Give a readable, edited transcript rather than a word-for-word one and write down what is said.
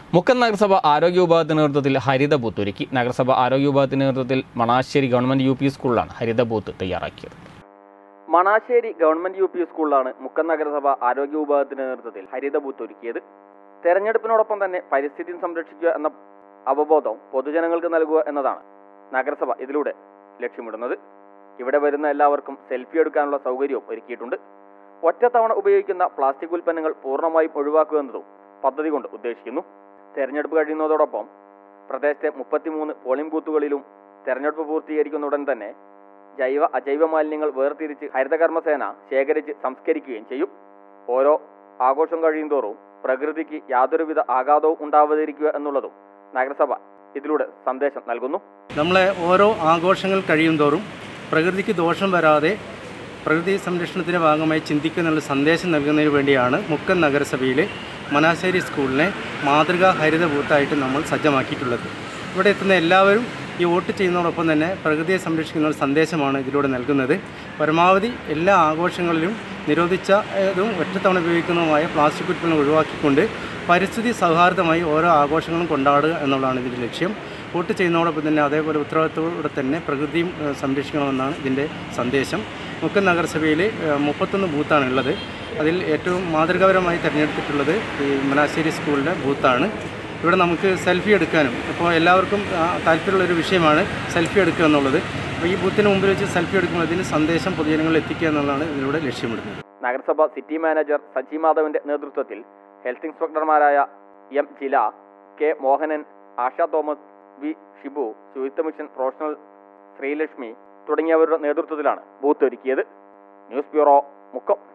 മുക്കം നഗരസഭ ആരോഗ്യ വിഭാഗത്തിന്റെ നേതൃത്വത്തിൽ ഹരിത ബൂത്ത് ഒരുക്കി. നഗരസഭ ആരോഗ്യ വിഭാഗത്തിന്റെ നേതൃത്വത്തിൽ മണാശ്ശേരി ഗവൺമെന്റ് യു പി സ്കൂളിലാണ് ഹരിത ബൂത്ത് തയ്യാറാക്കിയത്. മണാശ്ശേരി ഗവൺമെന്റ് യു പി സ്കൂളിലാണ് മുക്കം നഗരസഭ ആരോഗ്യ വിഭാഗത്തിന്റെ നേതൃത്വത്തിൽ ഹരിത ബൂത്ത് ഒരുക്കിയത്. തെരഞ്ഞെടുപ്പിനോടൊപ്പം തന്നെ പരിസ്ഥിതി സംരക്ഷിക്കുക എന്ന അവബോധം പൊതുജനങ്ങൾക്ക് നൽകുക എന്നതാണ് നഗരസഭ ഇതിലൂടെ ലക്ഷ്യമിടുന്നത്. ഇവിടെ വരുന്ന എല്ലാവർക്കും സെൽഫി എടുക്കാനുള്ള സൗകര്യവും ഒരുക്കിയിട്ടുണ്ട്. ഒറ്റത്തവണ ഉപയോഗിക്കുന്ന പ്ലാസ്റ്റിക് ഉൽപ്പന്നങ്ങൾ പൂർണ്ണമായും ഒഴിവാക്കുക എന്നതും പദ്ധതി കൊണ്ട് ഉദ്ദേശിക്കുന്നു. തെരഞ്ഞെടുപ്പ് കഴിയുന്നതോടൊപ്പം പ്രദേശത്തെ 33 പോളിംഗ് ബൂത്തുകളിലും തെരഞ്ഞെടുപ്പ് പൂർത്തീകരിക്കുന്ന ഉടൻ തന്നെ ജൈവ അജൈവ മാലിന്യങ്ങൾ വേർതിരിച്ച് ഹരിതകർമ്മസേന ശേഖരിച്ച് സംസ്കരിക്കുകയും ചെയ്യും. ഓരോ ആഘോഷം കഴിയുന്തോറും പ്രകൃതിക്ക് യാതൊരുവിധ ആഘാതവും ഉണ്ടാവാതിരിക്കുക എന്നുള്ളതും നഗരസഭ ഇതിലൂടെ സന്ദേശം നൽകുന്നു. നമ്മളെ ഓരോ ആഘോഷങ്ങൾ കഴിയുന്തോറും പ്രകൃതിക്ക് ദോഷം വരാതെ പ്രകൃതി സംരക്ഷണത്തിൻ്റെ ഭാഗമായി ചിന്തിക്കുന്നുള്ള സന്ദേശം നൽകുന്നതിന് വേണ്ടിയാണ് മുക്കം നഗരസഭയിലെ മണാശ്ശേരി സ്കൂളിനെ മാതൃകാ ഹരിത ബൂത്തായിട്ട് നമ്മൾ സജ്ജമാക്കിയിട്ടുള്ളത്. ഇവിടെ എത്തുന്ന എല്ലാവരും ഈ വോട്ട് ചെയ്യുന്നതോടൊപ്പം തന്നെ പ്രകൃതിയെ സംരക്ഷിക്കുന്ന ഒരു സന്ദേശമാണ് ഇതിലൂടെ നൽകുന്നത്. പരമാവധി എല്ലാ ആഘോഷങ്ങളിലും നിരോധിച്ചതും ഒറ്റത്തവണ ഉപയോഗിക്കുന്നതുമായ പ്ലാസ്റ്റിക് ഉൽപ്പന്നം ഒഴിവാക്കിക്കൊണ്ട് പരിസ്ഥിതി സൗഹാർദ്ദമായി ഓരോ ആഘോഷങ്ങളും കൊണ്ടാടുക എന്നുള്ളതാണ് ഇതിൻ്റെ ലക്ഷ്യം. വോട്ട് ചെയ്യുന്നതോടൊപ്പം തന്നെ അതേപോലെ ഉത്തരവാദിത്തത്തോടെ തന്നെ പ്രകൃതിയും സംരക്ഷിക്കണമെന്നാണ് ഇതിൻ്റെ സന്ദേശം. മുക്കം നഗരസഭയിൽ 31 ബൂത്താണ് ഉള്ളത്. അതിൽ ഏറ്റവും മാതൃകാപരമായി തിരഞ്ഞെടുത്തിട്ടുള്ളത് ഈ മണാശ്ശേരി സ്കൂളിൻ്റെ ബൂത്താണ്. ഇവിടെ നമുക്ക് സെൽഫി എടുക്കാനും ഇപ്പോൾ എല്ലാവർക്കും താല്പര്യമുള്ളൊരു വിഷയമാണ് സെൽഫി എടുക്കുക എന്നുള്ളത്. അപ്പോൾ ഈ ബൂത്തിന് മുമ്പിൽ വെച്ച് സെൽഫി എടുക്കുമ്പോൾ അതിന് സന്ദേശം പൊതുജനങ്ങളിൽ എത്തിക്കുക എന്നുള്ളതാണ് ഇതിലൂടെ ലക്ഷ്യമിടുന്നത്. നഗരസഭ സിറ്റി മാനേജർ സജി മാധവന്റെ നേതൃത്വത്തിൽ ഹെൽത്ത് ഇൻസ്പെക്ടർമാരായ M Jila, K Mohanan, Asha Thomas, V Shibu, ശുചിത്വ മിഷൻ പ്രൊഫഷണൽ ശ്രീലക്ഷ്മി തുടങ്ങിയവരുടെ നേതൃത്വത്തിലാണ് ബൂത്ത് ഒരുക്കിയത്. News bureau, Mukkam.